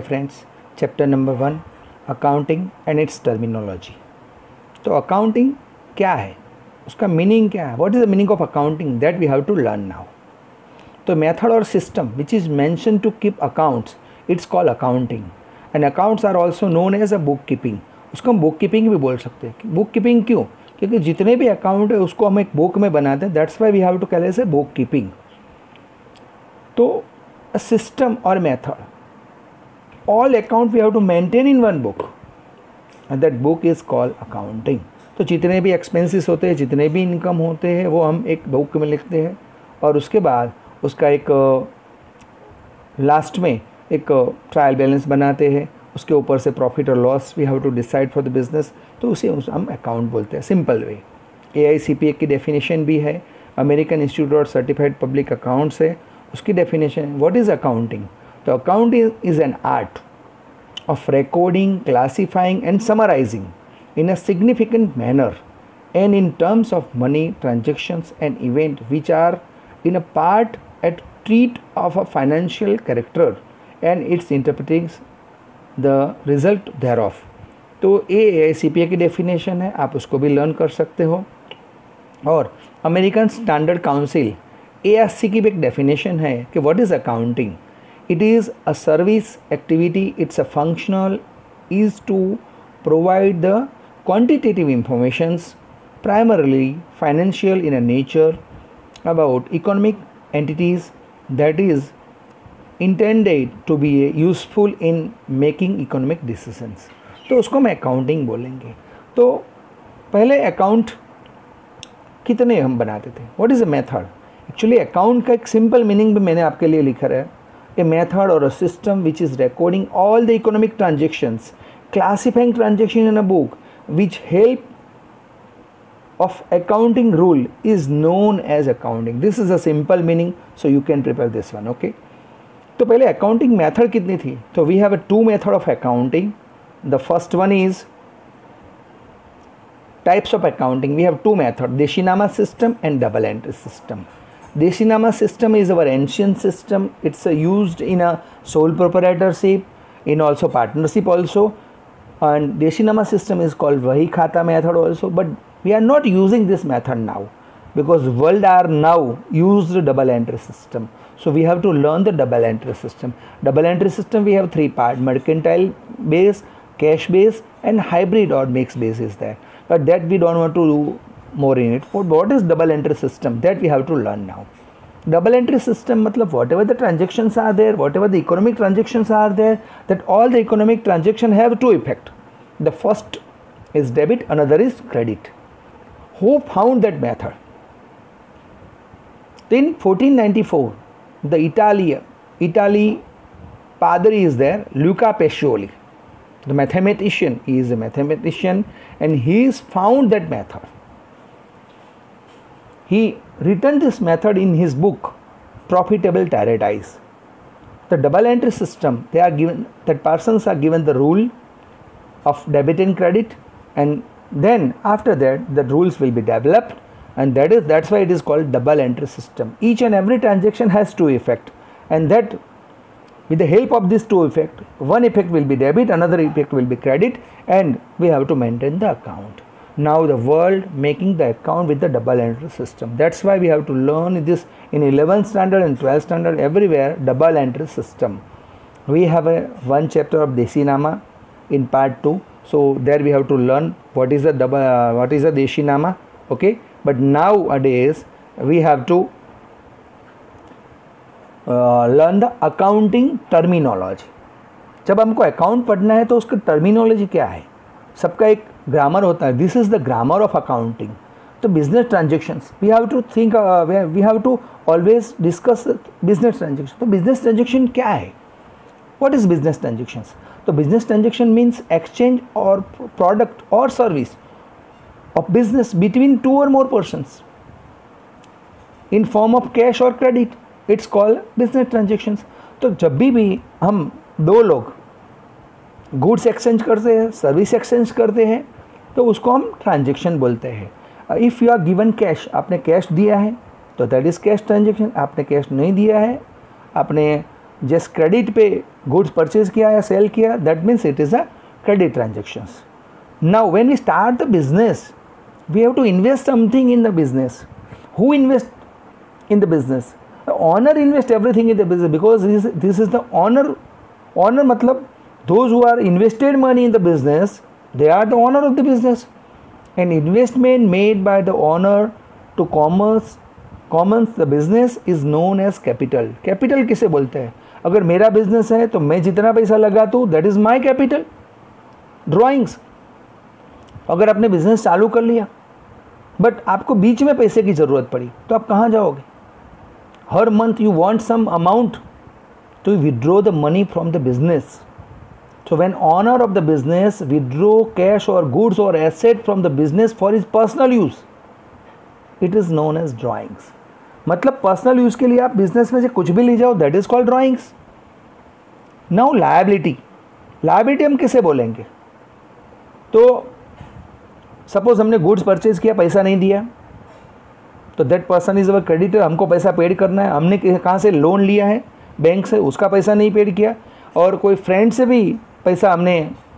Friends, chapter number 1 accounting and its terminology. तो accounting क्या है, उसका मीनिंग क्या है, what is the meaning of accounting, that we have to learn now. तो मेथड और system which is mention to keep accounts, it's called accounting and accounts are also known as a book keeping. उसको हम book keeping भी बोल सकते हैं। Book keeping क्यों? क्योंकि जितने भी अकाउंट है उसको हम एक बुक में बनाते हैं, that's why we have to call as a book keeping. तो a system or method, all account we have to maintain in one book and that book is called accounting। तो जितने भी एक्सपेंसेस होते हैं, जितने भी इनकम होते हैं, वो हम एक बुक में लिखते हैं और उसके बाद उसका एक लास्ट में एक ट्रायल बैलेंस बनाते हैं। उसके ऊपर से प्रॉफिट और loss we have to decide for the business, तो उसे हम अकाउंट बोलते हैं, सिंपल वे। AICPA की डेफिनेशन भी है, American institute of certified public accounts है, उसकी डेफिनेशन है। What is accounting? तो accounting is an art of recording, classifying and summarizing in a significant manner and in terms of money transactions and event which are in a part at treat of a financial character and its interpreting the result thereof। तो ये AICPA की definition है, आप उसको भी learn कर सकते हो। और अमेरिकन स्टैंडर्ड काउंसिल ASC की भी एक डेफिनेशन है कि what is accounting. It is a service activity, it's a functional, is to provide the quantitative informations, primarily financial in a nature, about economic entities that is intended to be useful in making economic decisions। तो उसको हम accounting बोलेंगे। तो पहले account कितने हम बनाते थे, what is a method? Actually account का एक simple meaning भी मैंने आपके लिए लिखा है, a method or a system which is recording all the economic transactions, classifying transactions in a book, which help of accounting rule is known as accounting। This is a simple meaning, so you can prepare this one, okay। तो पहले accounting method कितनी थी? तो we have a two method of accounting। The first one is types of accounting। We have two method, Deshinama system and double entry system। Deshinama system is our ancient system, it's used in a sole proprietorship, in also partnership also, and Deshinama system is called Vahi Khata method also, but we are not using this method now because world are now used double entry system, so we have to learn the double entry system। Double entry system we have three part, mercantile base, cash base and hybrid or mixed base is there, but that we don't want to do more in it। For what is double entry system, that we have to learn now। Double entry system मतलब whatever the transactions are there, whatever the economic transactions are there, that all the economic transaction have two effect, the first is debit, another is credit। Who found that method? In 1494 the Italy padre is there, Luca Pacioli, the mathematician, he is a mathematician and he is found that method। He written this method in his book Profitable Paradise। The double entry system, they are given that persons are given the rule of debit and credit, and then after that the rules will be developed, and that's why it is called double entry system। Each and every transaction has two effect, and that with the help of these two effect, one effect will be debit, another effect will be credit, and we have to maintain the account। Now the world making the account with the double entry system, that's why we have to learn this in 11th standard and 12th standard, everywhere double entry system। We have one chapter of Deshinama in part 2, so there we have to learn what is the Deshinama, okay। But nowadays we have to learn the accounting terminology। जब हमको account पढ़ना है तो उसका terminology क्या है, सबका एक ग्रामर होता है, this is the grammar of accounting. तो business transactions we have to think, we have to always discuss business transaction. तो बिजनेस ट्रांजेक्शन क्या है, व्हाट इज़ बिजनेस ट्रांजेक्शन्स? तो बिजनेस ट्रांजेक्शन मीन्स एक्सचेंज और प्रोडक्ट और service of business between two और more persons in form of cash और credit, it's called business transactions. तो जब भी हम दो लोग गुड्स एक्सचेंज करते हैं, सर्विस एक्सचेंज करते हैं, तो उसको हम ट्रांजेक्शन बोलते हैं। If you are given cash, आपने कैश दिया है तो दैट इज़ कैश ट्रांजेक्शन। आपने कैश नहीं दिया है, आपने जस्ट क्रेडिट पे गुड्स परचेज किया या सेल किया, that means it is a credit transactions. Now when we start the business, we have to invest something in the business. Who invest in the business? The owner invest everything in the business, because this is the owner मतलब those who are invested money in the business, they are the owner of the business. An investment made by the owner to commons the business is known as capital. Capital किसे बोलते हैं? अगर मेरा business है तो मैं जितना पैसा लगाता हूँ, that is my capital. Drawings, अगर आपने बिजनेस चालू कर लिया बट आपको बीच में पैसे की ज़रूरत पड़ी तो आप कहाँ जाओगे? हर month you want some amount to withdraw the money from the business. So when owner of the business withdraw cash or goods or asset from the business for his personal use, it is known as drawings. मतलब personal use के लिए आप business में से कुछ भी ले जाओ, that is called drawings. Now liability. Liability हम किसे बोलेंगे? तो सपोज हमने गुड्स परचेज किया, पैसा नहीं दिया, तो that person is our creditor. हमको पैसा पेड करना है. हमने कहाँ से लोन लिया है? बैंक से. उसका पैसा नहीं पेड किया, और कोई फ्रेंड से भी पैसा हमने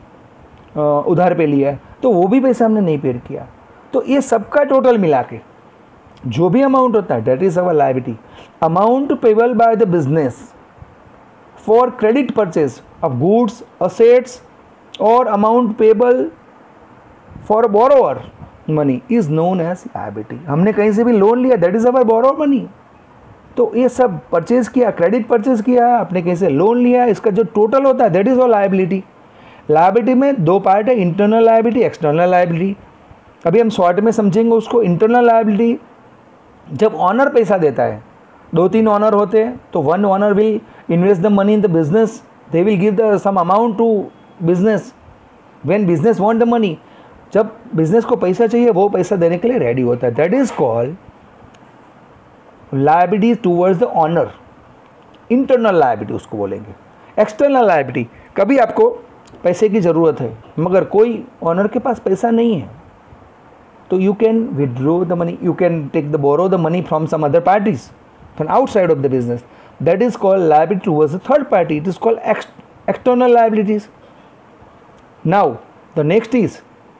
उधार पे लिया है, तो वो भी पैसा हमने नहीं पेड किया. तो ये सबका टोटल मिला के जो भी अमाउंट होता है, that is our liability. Amount payable by the business for credit purchase of goods, assets, और amount payable for borrower money is known as liability. हमने कहीं से भी लोन लिया, that is our borrower money. तो ये सब परचेज किया, क्रेडिट परचेज किया, आपने कहीं से लोन लिया, इसका जो टोटल होता है that is all liability. Liability में दो पार्ट है, इंटरनल लायबिलिटी, एक्सटर्नल लायबिलिटी. अभी हम शॉर्ट में समझेंगे उसको. इंटरनल लायबिलिटी, जब ऑनर पैसा देता है, 2-3 ऑनर होते हैं, तो one owner will invest the money in the business, they will give the some amount to business when business want the money. जब बिजनेस को पैसा चाहिए, वो पैसा देने के लिए रेडी होता है. That is called liability towards the owner. Internal liability उसको बोलेंगे. एक्सटर्नल लायबिलिटी, कभी आपको पैसे की ज़रूरत है मगर कोई ऑनर के पास पैसा नहीं है, तो you can withdraw the money, you can take the borrow the money from some other parties from outside of the business. That is called liability towards the third party. It is called external liabilities. Now the next is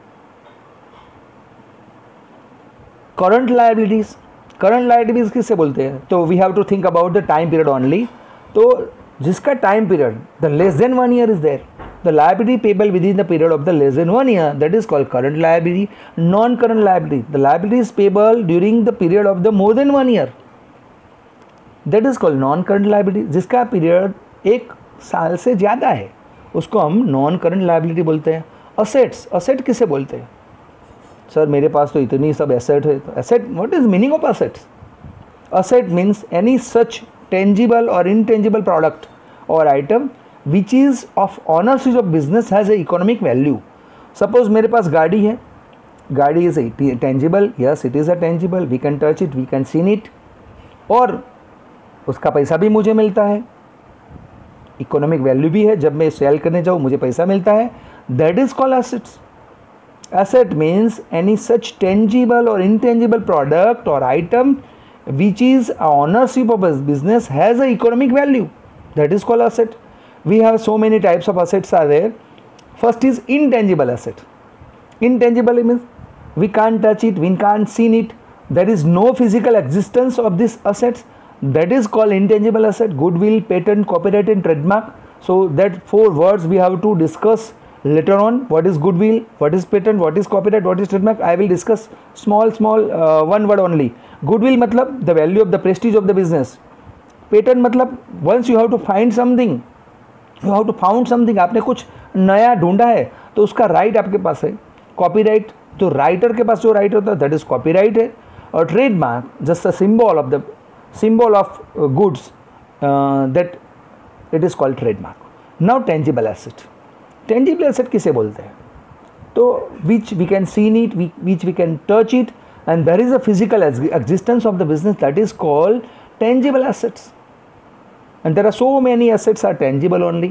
current liabilities. Current liabilities किससे बोलते हैं? तो we have to think about the time period only. तो जिसका time period the less than 1 year is there, the liability payable within the period of the less than 1 year, that is called current liability. Non current liability, the liability is payable during the period of the more than 1 year, that is called non current liability. जिसका period 1 साल से ज़्यादा है उसको हम non current liability बोलते हैं. Assets, asset किसे बोलते हैं? सर मेरे पास तो इतनी सब एसेट है. तो asset, what is meaning of assets? Asset means any such tangible और इनटेंजिबल प्रोडक्ट और item which is of ownership of business has a economic value. Suppose मेरे पास गाड़ी है, गाड़ी is tangible, yes it is a tangible, we can touch it, we can seen it, और उसका पैसा भी मुझे मिलता है, इकोनॉमिक वैल्यू भी है. जब मैं सेल करने जाऊँ मुझे पैसा मिलता है. That is called assets. Asset means any such tangible or intangible product or item which is ownership of a business has a economic value. That is called asset. We have so many types of assets are there. First is intangible asset. Intangible means we can't touch it, we can't see it. There is no physical existence of these assets. That is called intangible asset. Goodwill, patent, copyright and trademark. So that 4 words we have to discuss later on. What is goodwill, what is patent, what is copyright, what is trademark, I will discuss small one word only. Goodwill मतलब the value of the prestige of the business. Patent मतलब once you have to find something, you have to found something, आपने कुछ नया ढूंढा है तो उसका right आपके पास है. कॉपीराइट, तो राइटर के पास जो राइट होता है दैट इज कॉपीराइट है. और trademark just a symbol of the symbol of goods, that it is called trademark. Now tangible asset. Tangible asset किसे बोलते हैं? तो which we can seen it, which we can touch it, and there is a physical existence of the business, that is called tangible assets. And there are so many assets are tangible only.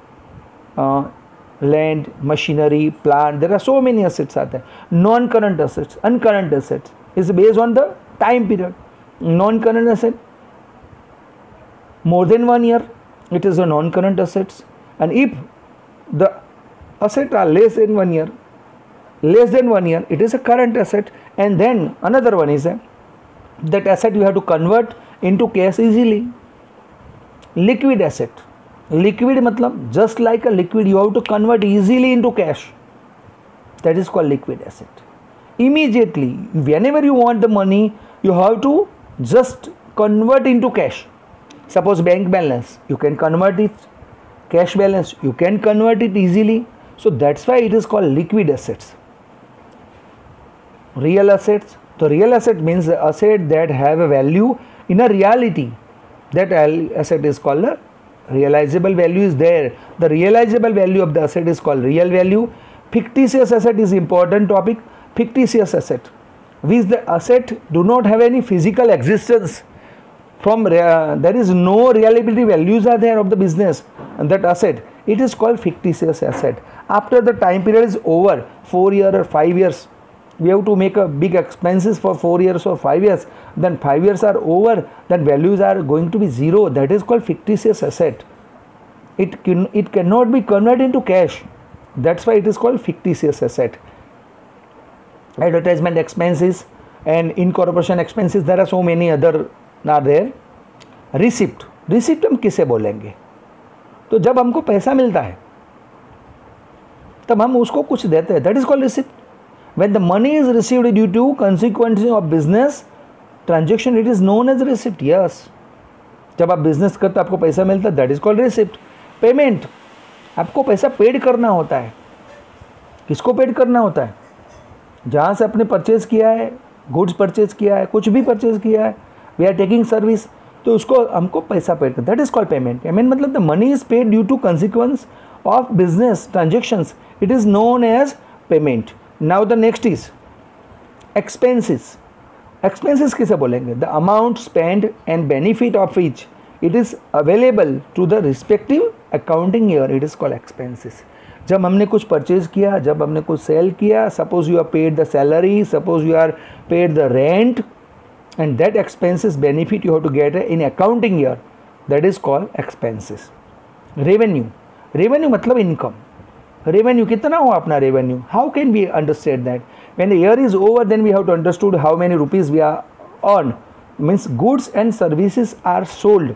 Land, machinery, plant, there are so many assets आते हैं. Non current assets, uncurrent assets is based on the time period. Non current asset more than 1 year, it is a non-current assets. And if the asset are less than 1 year, it is a current asset. And then another one is that asset you have to convert into cash easily. Liquid asset. Liquid matlab just like a liquid, you have to convert easily into cash. That is called liquid asset. Immediately, whenever you want the money, you have to just convert into cash. Suppose bank balance, you can convert it. Cash balance, you can convert it easily. So that's why it is called liquid assets. Real assets. The real asset means the asset that have a value in a reality. That asset is called a realizable value is there. The realizable value of the asset is called real value. Fictitious asset is important topic. Fictitious asset, which the asset do not have any physical existence. From there is no reliability values are there of the business and that asset. It is called fictitious asset. After the time period is over, 4 years or 5 years, we have to make a big expenses for 4 years or 5 years. Then 5 years are over, then values are going to be zero. That is called fictitious asset. It cannot be converted into cash. That's why it is called fictitious asset. Advertisement expenses and incorporation expenses, there are so many other are there. Receipt. Receipt हम किसे बोलेंगे? तो जब हमको पैसा मिलता है तब हम उसको कुछ देते हैं. That is called receipt. When the money is received due to consequences of business transaction, it is known as receipt. Yes. जब आप बिजनेस करते आपको पैसा मिलता है, that is called receipt. Payment, आपको पैसा पेड करना होता है. किसको पेड करना होता है? जहाँ से आपने परचेज किया है, गुड्स परचेज किया है, कुछ भी परचेज किया है, वी आर टेकिंग सर्विस, तो उसको हमको पैसा पेड करना. That is called payment. Payment मतलब the money is paid due to consequence of business transactions. It is known as payment. Now the next is expenses. Expenses किसे बोलेंगे? The amount spend and benefit of which it is available to the respective accounting year. It is called expenses. जब हमने कुछ purchase किया, जब हमने कुछ sale किया, suppose you are paid the salary, suppose you are paid the rent, and that expenses benefit you have to get in accounting year, that is called expenses. Revenue. Revenue मतलब income. Revenue कितना हुआ अपना revenue? How can we understand that? When the year is over, then we have to understood how many rupees we are on. Means goods and services are sold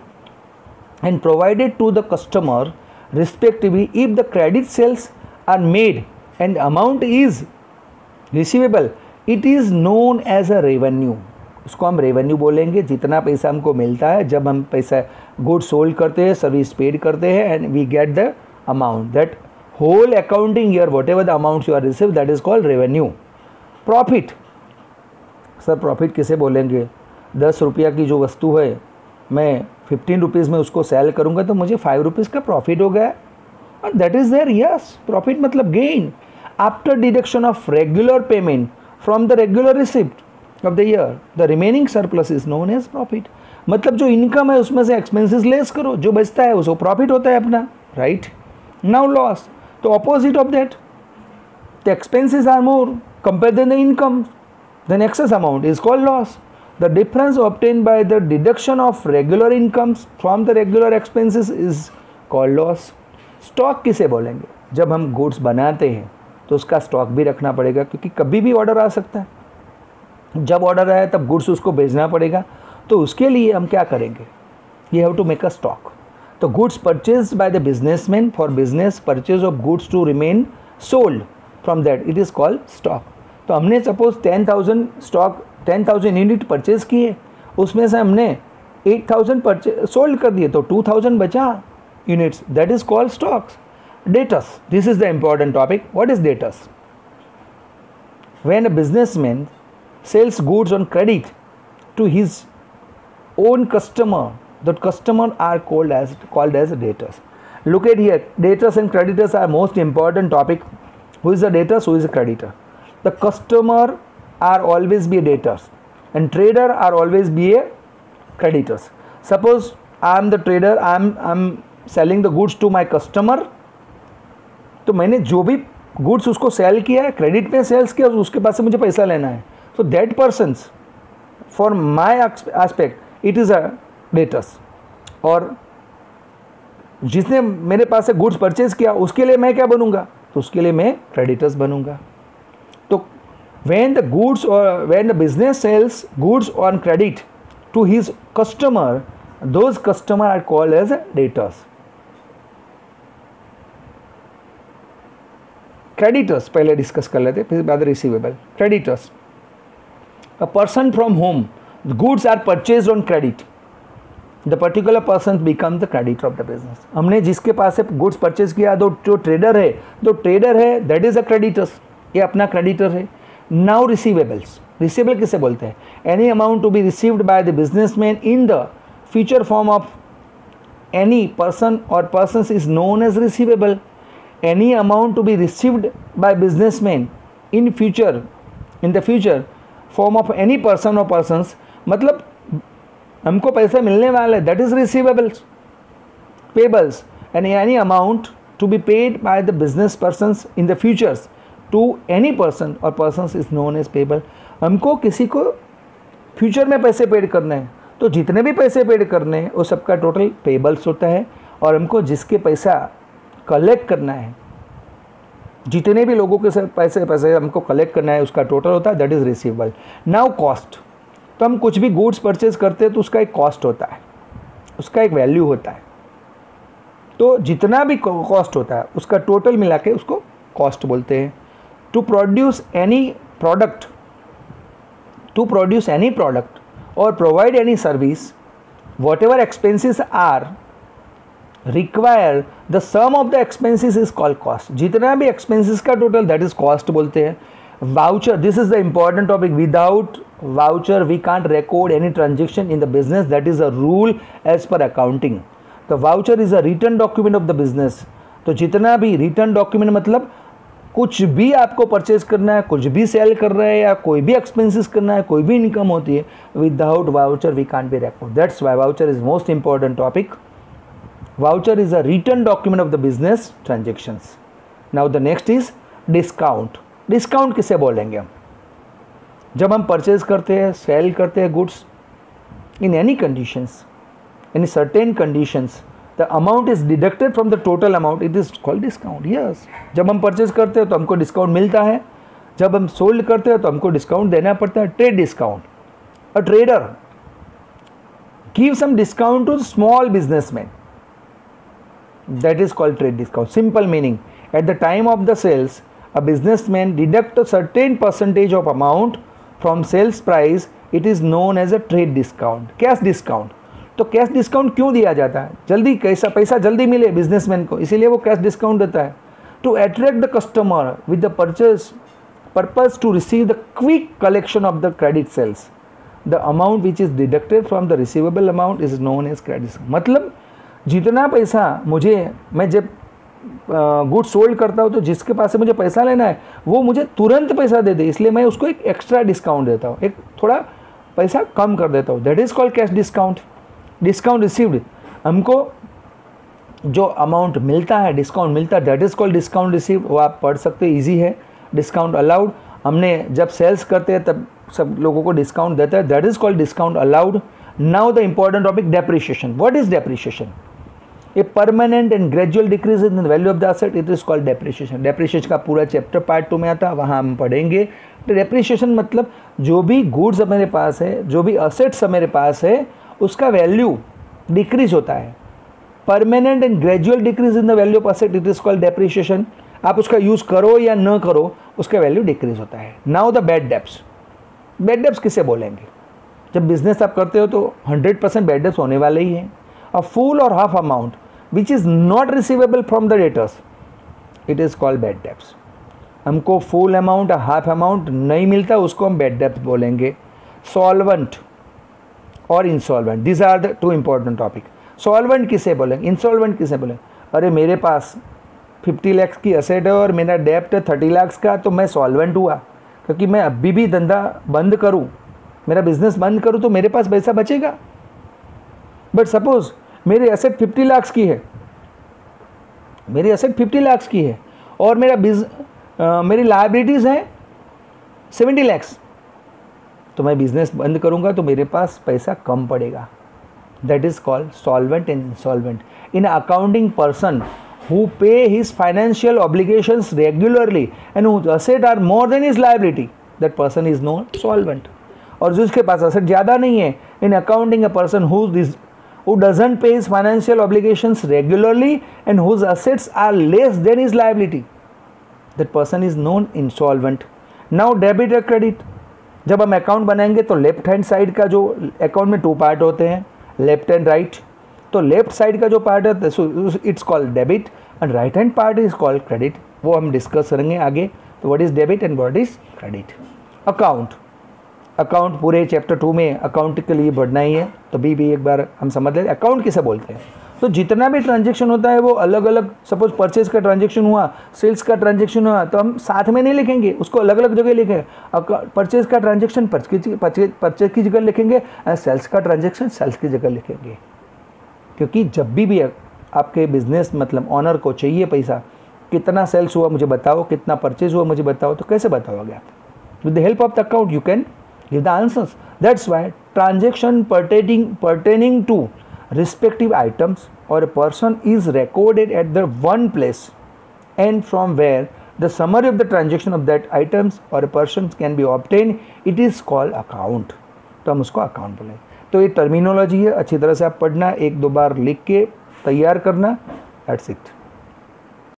and provided to the customer respectively. If the credit sales are made and amount is receivable, it is known as a revenue. उसको हम revenue बोलेंगे. जितना पैसा हमको मिलता है जब हम पैसा गुड सोल्ड करते हैं, सर्विस पेड करते हैं, and we get the amount. That whole accounting year whatever the amount you are receive, that is called revenue. Profit. Sir profit किसे बोलेंगे? 10 रुपया की जो वस्तु है मैं 15 रुपीज़ में उसको सेल करूँगा तो मुझे 5 रुपीज़ का प्रॉफिट हो गया. और that is there. Yes, profit मतलब gain after deduction of regular payment from the regular receipt of the year, the remaining surplus is known as profit. मतलब जो इनकम है उसमें से एक्सपेंसेस लेस करो, जो बचता है उसको प्रॉफिट होता है अपना. राइट. Now loss. तो opposite of that, the expenses are more compare than the income, then excess amount is called loss. The difference obtain by the deduction of regular incomes from the regular expenses is called loss. Stock किसे बोलेंगे? जब हम goods बनाते हैं तो उसका stock भी रखना पड़ेगा, क्योंकि कभी भी ऑर्डर आ सकता है. जब ऑर्डर आया तब गुड्स उसको भेजना पड़ेगा. तो उसके लिए हम क्या करेंगे? You have to make a stock. तो goods purchase by the businessman for business purchase of goods to remain sold from that, it is called stock. तो हमने सपोज 10,000 स्टॉक 10,000 यूनिट परचेज किए, उसमें से हमने 8,000 परचेज सोल्ड कर दिए, तो 2,000 बचा units. That is called stocks. Debtors. This is the important topic. What is debtors? When a businessman sells goods on credit to his own customer, that customer are called as debtors. Look at here, debtors and creditors are most important topic. Who is the debtors? Who is the creditor? The customer are always be debtors and trader are always be a creditors. Suppose I am the trader, I am selling the goods to my customer. तो मैंने जो भी goods उसको cell किया है, credit पे sales किया, उसके पास से मुझे पैसा लेना है. So that person's, for my aspect, it is a debtors. Or जिसने मेरे पास से गुड्स परचेज किया उसके लिए मैं क्या बनूंगा, तो उसके लिए मैं क्रेडिटर्स बनूंगा। तो when the goods or when the business sells goods on credit to his customer, those customer are called as debtors. Creditors पहले डिस्कस कर लेते, फिर बाद receivable. Creditors, a person from whom the goods are purchased on credit, the particular person becomes the creditor of the business. हमने जिसके पास से goods purchase किया, जो ट्रेडर है दैट इज अ क्रेडिटर्स, ये अपना क्रेडिटर है। नाउ रिसीवेबल्स, रिसीवेबल किसे बोलते हैं? Any amount to be received by the businessman in the future form of any person और persons is known as receivable. Any amount to be received by businessman in the future form of any person और persons, मतलब हमको पैसा मिलने वाला है, that is receivables. Payables, and any amount to be paid by the business persons in the futures to any person और persons is known as payable. हमको किसी को फ्यूचर में पैसे पेड करने हैं, तो जितने भी पैसे पेड करने हैं वो सबका टोटल पेबल्स होता है। और हमको जिसके पैसा कलेक्ट करना है, जितने भी लोगों के पैसे हमको कलेक्ट करना है उसका टोटल होता है, that is receivable. Now cost, तो हम कुछ भी गुड्स परचेज करते हैं तो उसका एक कॉस्ट होता है, उसका एक वैल्यू होता है। तो जितना भी कॉस्ट होता है उसका टोटल मिला के उसको कॉस्ट बोलते हैं। टू प्रोड्यूस एनी प्रोडक्ट और provide any service, whatever expenses are require, the sum of the expenses is called cost. जितना भी एक्सपेंसिस का टोटल, दैट इज कॉस्ट बोलते हैं। Voucher, this is the important topic. Without voucher we can't record any transaction in the business, that is a rule as per accounting. The voucher is a return document of the business. तो जितना भी return document मतलब कुछ भी आपको purchase करना है, कुछ भी सेल कर रहे हैं या कोई भी एक्सपेंसेस करना है, कोई भी इनकम होती है, without voucher we can't be record. That's why voucher is most important topic. Voucher is a return document of the business transactions. Now the next is discount. Discount किसे बोलेंगे हम? जब हम परचेज करते हैं, सेल करते हैं goods in any conditions, in certain conditions, the amount is deducted from the total amount, it is called discount. Yes, जब हम परचेज करते हैं तो हमको डिस्काउंट मिलता है, जब हम सोल्ड करते हैं तो हमको डिस्काउंट देना पड़ता है। Trade discount, a trader give some discount to small businessman, that is called trade discount. Simple meaning, at the time of the sales a businessman deduct a certain percentage of amount from sales price, it is known as a trade discount, cash discount। तो cash discount क्यों दिया जाता है? जल्दी पैसा जल्दी मिले businessman को, इसीलिए वो कैश डिस्काउंट देता है। To attract the customer with the purchase purpose to receive the quick collection of the credit sales, the amount which is deducted from the receivable amount is known as credit. मतलब जितना पैसा मैं जब good sold करता हूँ तो जिसके पास से मुझे पैसा लेना है वो मुझे तुरंत पैसा दे दे, इसलिए मैं उसको एक एक्स्ट्रा डिस्काउंट देता हूँ, एक थोड़ा पैसा कम कर देता हूँ, that is called cash discount. Discount received, हमको जो अमाउंट मिलता है, डिस्काउंट मिलता है, that is called discount received. वो आप पढ़ सकते हैं, ईजी है। डिस्काउंट अलाउड, हमने जब सेल्स करते हैं तब सब लोगों को डिस्काउंट देता है, that is called discount allowed. Now the important topic depreciation. What is depreciation? A permanent and gradual decrease in the value of the asset, it is called depreciation. Depreciation का पूरा चैप्टर पार्ट 2 में आता है, वहाँ हम पढ़ेंगे। तो depreciation मतलब जो भी गुड्स मेरे पास है, जो भी असेट्स मेरे पास है, उसका वैल्यू डिक्रीज होता है। Permanent and gradual decrease in the value of asset, it is called depreciation. आप उसका यूज़ करो या न करो, उसका वैल्यू डिक्रीज होता है। Now the bad debts. Bad debts किसे बोलेंगे? जब बिजनेस आप करते हो तो 100% बैड डेब्ट्स होने वाले ही हैं। अ फुल और half amount which is not receivable from the debtors, it is called bad debts. हमको फुल अमाउंट, हाफ अमाउंट नहीं मिलता, उसको हम बैड डेब्ट्स बोलेंगे। सॉल्वेंट और insolvent, this are the two important topic. Solvent किसे बोलेंगे, इंसॉल्वेंट किसे बोलेंगे? अरे मेरे पास 50 लाख की असेट है और मेरा डेप्ट है 30 लाख का, तो मैं सॉल्वेंट हुआ, क्योंकि मैं अभी भी धंधा बंद करूं, मेरा बिजनेस बंद करूं तो मेरे पास पैसा बचेगा। बट सपोज मेरी एसेट 50 लाख की है, मेरी एसेट 50 लाख की है और मेरी लायबिलिटीज़ हैं 70 लाख, तो मैं बिज़नेस बंद करूंगा तो मेरे पास पैसा कम पड़ेगा। that is called solvent and insolvent. In accounting, person who pay his financial obligations regularly and whose asset are more than his liability, that person is known solvent. और जिसके पास asset ज़्यादा नहीं है, in accounting a person who doesn't pay his financial obligations regularly and whose assets are less than his liability, that person is known insolvent. Now debit or credit, जब हम account बनाएंगे तो left hand side का जो account में 2 part होते हैं, left and right. तो लेफ्ट साइड का जो पार्ट है it's called debit and right hand part is called credit. वो हम डिस्कस करेंगे आगे. तो what is debit and what is credit. Account पूरे चैप्टर 2 में अकाउंट के लिए बढ़ना ही है, तो भी एक बार हम समझ लें अकाउंट किसे बोलते हैं. तो जितना भी ट्रांजेक्शन होता है वो अलग अलग, सपोज परचेज का ट्रांजेक्शन हुआ, सेल्स का ट्रांजेक्शन हुआ, तो हम साथ में नहीं लिखेंगे, उसको अलग अलग जगह लिखेंगे. परचेज का ट्रांजेक्शन परचेज की जगह लिखेंगे, सेल्स का ट्रांजेक्शन सेल्स की जगह लिखेंगे. क्योंकि जब भी आपके बिजनेस मतलब ऑनर को चाहिए पैसा, कितना सेल्स हुआ मुझे बताओ, कितना परचेज हुआ मुझे बताओ, तो कैसे बताओगे आप? With the help of the account you can give the answers. That's why transaction pertaining to respective items or a person is recorded at the one place and from where the summary of the transaction of that items or a person can be obtained, it is called account. तो हम उसको account बोलें. तो ये terminology है, अच्छी तरह से आप पढ़ना, 1-2 बार लिख के तैयार करना. That's it.